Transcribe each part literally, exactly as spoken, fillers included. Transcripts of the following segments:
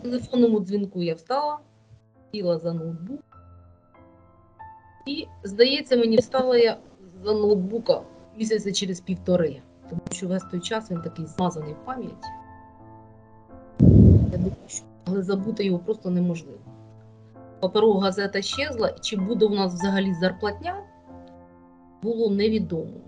телефонному дзвінку я встала, сіла за ноутбук. І, здається, мені встала я за ноутбука місяця через півтори. Тому що весь той час він такий змазаний в пам'яті. Я думаю, що але забути його просто неможливо. Паперова газета щезла, чи буде у нас взагалі зарплатня, було невідомо.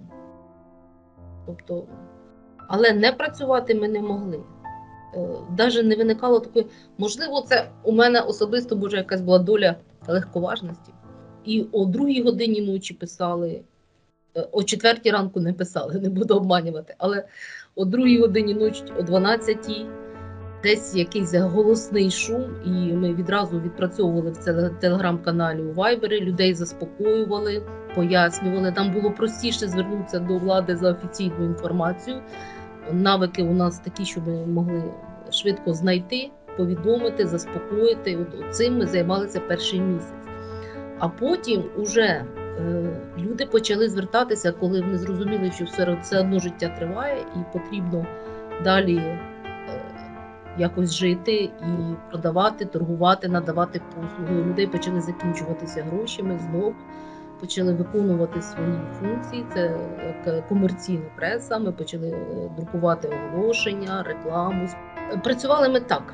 Тобто, але не працювати ми не могли. Навіть не виникало такої, можливо, це у мене особисто, може, якась була доля легковажності. І о другій годині ночі писали, о четвертій ранку не писали, не буду обманювати, але о другій годині ночі, о дванадцятій, десь якийсь голосний шум, і ми відразу відпрацьовували в телеграм-каналі у Вайбері, людей заспокоювали, пояснювали. Там було простіше звернутися до влади за офіційну інформацію. Навики у нас такі, що ми могли швидко знайти, повідомити, заспокоїти. От цим ми займалися перший місяць. А потім уже е, люди почали звертатися, коли вони зрозуміли, що все, все одно життя триває і потрібно далі е, якось жити і продавати, торгувати, надавати послуги. У людей почали закінчуватися гроші, ми знову почали виконувати свої функції, це як комерційна преса, ми почали друкувати оголошення, рекламу. Працювали ми так,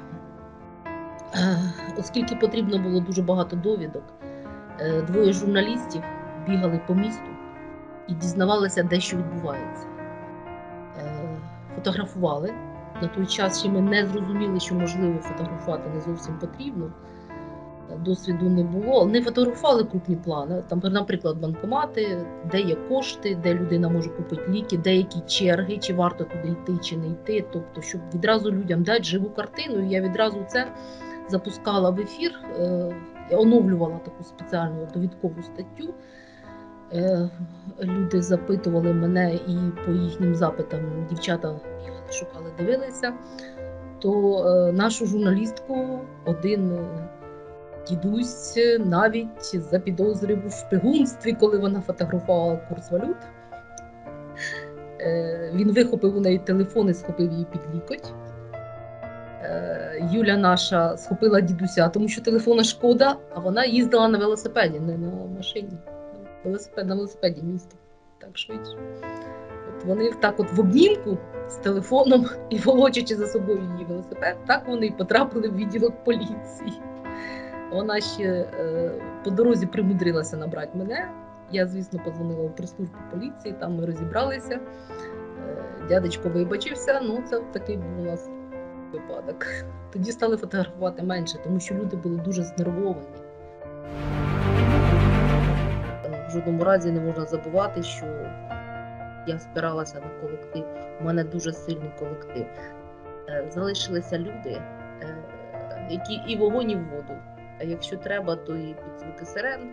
оскільки потрібно було дуже багато довідок, двоє журналістів бігали по місту і дізнавалися, де що відбувається. Фотографували. На той час ще ми не зрозуміли, що можливо фотографувати не зовсім потрібно. Досвіду не було. Не фотографували крупні плани. Там, наприклад, банкомати, де є кошти, де людина може купити ліки, де які черги, чи варто туди йти, чи не йти. Тобто, щоб відразу людям дати живу картину. Я відразу це запускала в ефір, я оновлювала таку спеціальну довідкову статтю. Люди запитували мене і по їхнім запитам дівчата бігали, шукали, дивилися. То нашу журналістку один дідусь навіть запідозрив у шпигунстві, коли вона фотографувала курс валют. Він вихопив у неї телефон і схопив її під лікоть. Юля наша схопила дідуся, тому що телефона шкода, а вона їздила на велосипеді, не на машині. Велосипед, на велосипеді місто. Так швидше. От вони так от в обнімку з телефоном і волочачи за собою її велосипед, так вони і потрапили в відділок поліції. Вона ще е, по дорозі примудрилася набрати мене. Я, звісно, подзвонила в прес-службу поліції, там ми розібралися. Е, дядечко вибачився, ну це такий був у нас випадок. Тоді стали фотографувати менше, тому що люди були дуже знервовані. В жодному разі не можна забувати, що я спиралася на колектив. У мене дуже сильний колектив. Е, залишилися люди, е, які і вогонь, і в воду. А якщо треба, то і під звуки сирен,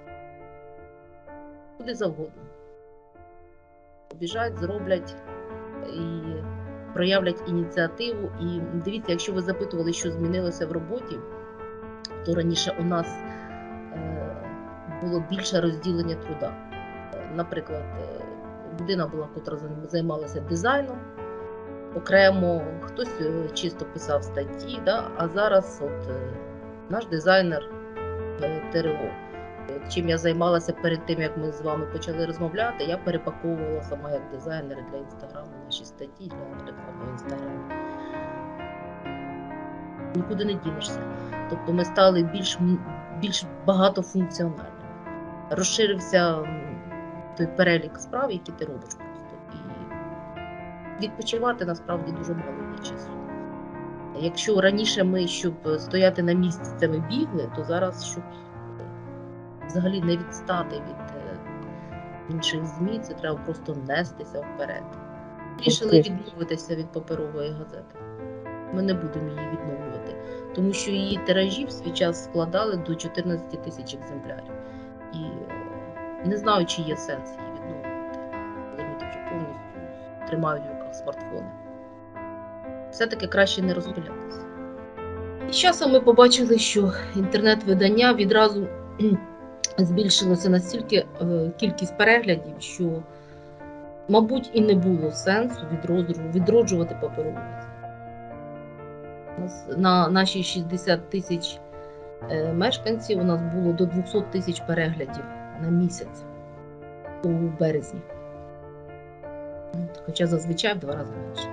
куди завгодно. Побіжать, зроблять і проявлять ініціативу. І дивіться, якщо ви запитували, що змінилося в роботі, то раніше у нас е, було більше розділення труда. Наприклад, людина була, котра займалася дизайном, окремо, хтось чисто писав статті, да? А зараз от наш дизайнер ТРО. Чим я займалася перед тим, як ми з вами почали розмовляти, я перепаковувала сама як дизайнер для інстаграму наші статті, для реклами в інстаграмі. Нікуди не дінешся. Тобто ми стали більш, більш багатофункціональними. Розширився той перелік справ, які ти робиш просто. І відпочивати насправді дуже мало є часу. Якщо раніше ми, щоб стояти на місці, це ми бігли, то зараз, щоб взагалі не відстати від інших ЗМІ, це треба просто нестися вперед. Рішили відмовитися від паперової газети. Ми не будемо її відновлювати, тому що її тиражі в свій час складали до чотирнадцяти тисяч екземплярів. І не знаю, чи є сенс її відновлювати, коли люди вже повністю тримають в руках смартфони. Все-таки краще не розпилятися. І з часом ми побачили, що інтернет-видання відразу збільшилося настільки кількість переглядів, що, мабуть, і не було сенсу відроджувати паперову газету. У нас на наші шістдесят тисяч е, мешканців у нас було до двісті тисяч переглядів на місяць у березні. Хоча зазвичай в два рази менше.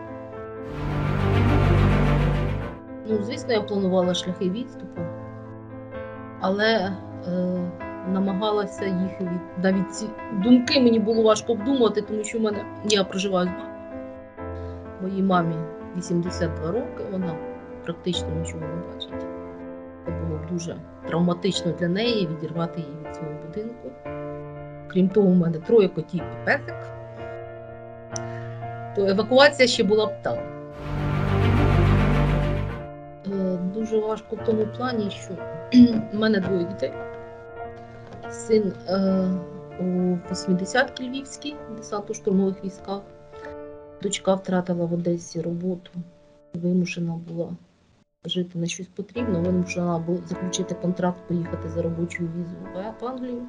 Ну, звісно, я планувала шляхи відступу, але е, намагалася їх від... навіть ці думки мені було важко обдумувати, тому що в мене я проживаю з мамою. Моїй мамі вісімдесят два роки, вона практично нічого не бачить. Це було дуже травматично для неї відірвати її від свого будинку. Крім того, у мене троє котів і песик. То евакуація ще була б там. Дуже важко в тому плані, що в мене двоє дітей. Син е, у восьмидесятки Львівській, десантно-штурмових військах. Дочка втратила в Одесі роботу, вимушена була жити на щось потрібно, вимушена була заключити контракт, поїхати за робочою візою в Англію.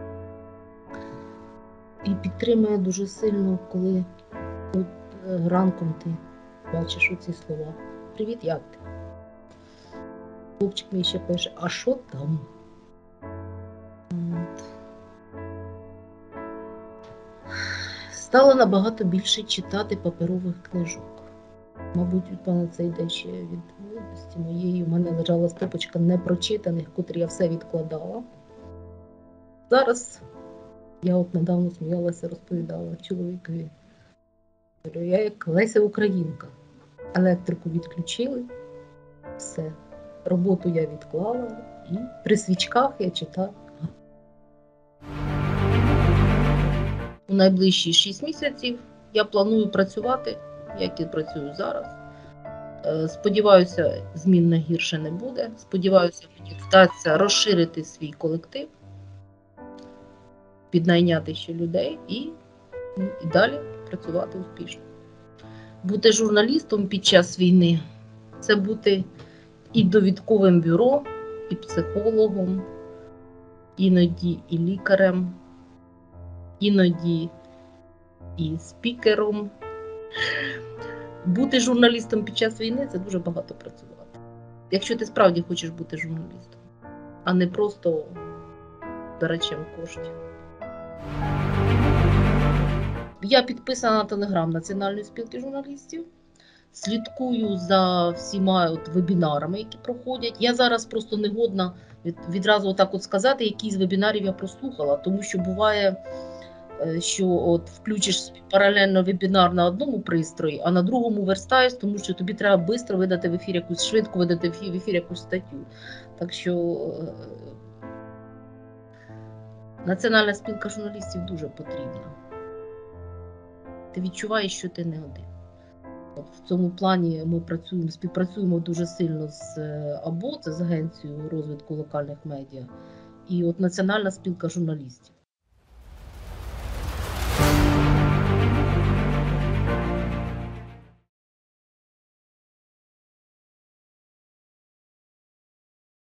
І підтримує дуже сильно, коли от, ранком ти бачиш оці слова. Привіт, як ти? Хлопчик мені ще пише, а що там? От. Стала набагато більше читати паперових книжок. Мабуть, від мене це йде ще від молодості моєї. У мене лежала стопочка непрочитаних, котрі я все відкладала. Зараз я от недавно сміялася, розповідала чоловікові. Я як Леся Українка. Електрику відключили, все. Роботу я відклала і при свічках я читаю. У найближчі шість місяців я планую працювати, як і працюю зараз. Сподіваюся, змін на гірше не буде. Сподіваюся, мені вдасться розширити свій колектив, піднайняти ще людей і, і далі працювати успішно. Бути журналістом під час війни – це бути і довідковим бюро, і психологом, іноді і лікарем, іноді і спікером. Бути журналістом під час війни – це дуже багато працювати. Якщо ти справді хочеш бути журналістом, а не просто збирачем коштів. Я підписана на телеграм Національної спілки журналістів. Слідкую за всіма от вебінарами, які проходять. Я зараз просто не годна від, відразу отак от сказати, які з вебінарів я прослухала, тому що буває, що от включиш паралельно вебінар на одному пристрої, а на другому верстаєш, тому що тобі треба швидко видати в ефір якусь, швидко видати в ефір якусь статтю. Так що Національна спілка журналістів дуже потрібна. Ти відчуваєш, що ти не один. В цьому плані ми працюємо, співпрацюємо дуже сильно з АБО, це з Агенцією розвитку локальних медіа, і от Національна спілка журналістів.